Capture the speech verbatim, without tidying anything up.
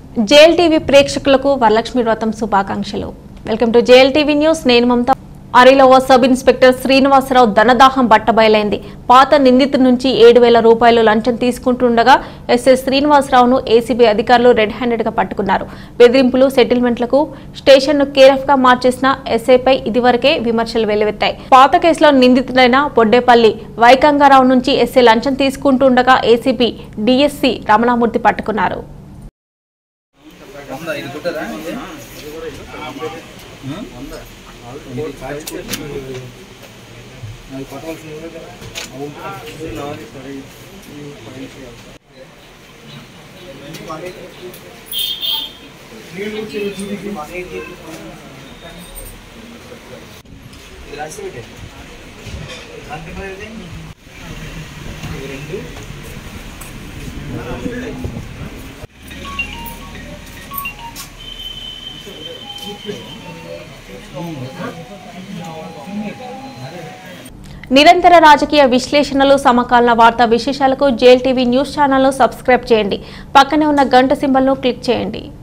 JL TV ప్రేక్షకులకు వరలక్ష్మి వ్రతం శుభాకాంక్షలు. Welcome to J L TV news. నేను మమత. అరిలోవ సబ్ ఇన్స్పెక్టర్ శ్రీనివాసరావు ధనదాహం బట్టబయలైంది. పాత నిందితుడి నుంచి ఏడు వేల రూపాయలు లంచం తీసుకుంటుండగా ఎస్ఐ శ్రీనివాసరావును ఏసీబీ అధికారులు రెడ్ హ్యాండెడ్ గా పట్టుకున్నారు. బెదిరింపులు, సెటిల్మెంట్లకు స్టేషన్ ను కేరఫ్ గా మార్చేసిన ఎస్ఐపై ఇదివరకే విమర్శలు వెల్లువెత్తాయి. పాత కేసులో నిందితుడైన బొడ్డేపల్లి వైకంగారావు నుంచి ఎస్ఐ లంచం తీసుకుంటుండగా ఏసీబీ డీఎస్సీ రమణామూర్తి పట్టుకున్నారు. నిరంతర రాజకీయ విశ్లేషణలు, సమకాలీన వార్తా విశేషాలకు జేఎల్ టీవీ న్యూస్ ఛానల్ ను సబ్స్క్రైబ్ చేయండి. పక్కనే ఉన్న గంట సింబల్ ను క్లిక్ చేయండి.